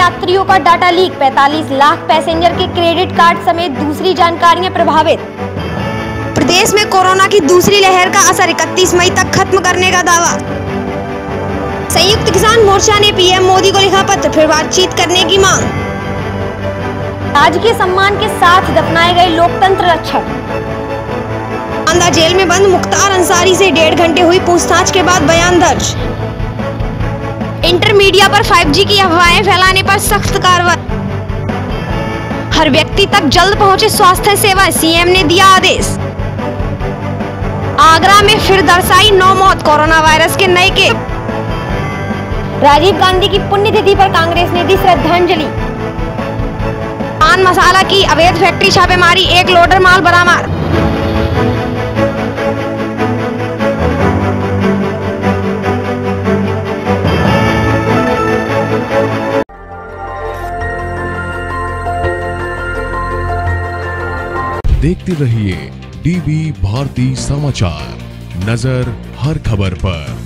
यात्रियों का data leak, 45 lakh passenger के क्रेडिट कार्ड समेत दूसरी जानकारियां प्रभावित। प्रदेश में कोरोना की दूसरी लहर का असर 31 मई तक खत्म करने का दावा। संयुक्त किसान मोर्चा ने पीएम मोदी को लिखा पत्र, फिर बातचीत करने की मांग। राजकीय सम्मान के साथ दफनाए गए लोकतंत्र रक्षक। बांदा जेल में बंद मुख्तार अंसारी से 1.5 घंटे हुई पूछताछ के बाद बयान दर्ज। इंटरमीडिया पर 5G की अफवाहें फैलाने पर सख्त कार्रवाई। हर व्यक्ति तक जल्द पहुंचे स्वास्थ्य सेवा, सीएम ने दिया आदेश। आगरा में फिर दर्शाई 9 मौत, कोरोना वायरस के नए केस। राजीव गांधी की पुण्यतिथि पर कांग्रेस ने दी श्रद्धांजलि। पान मसाला की अवैध फैक्ट्री छापेमारी, 1 लोडर माल बरामद। देखते रहिए डीवी भारती समाचार, नजर हर खबर पर।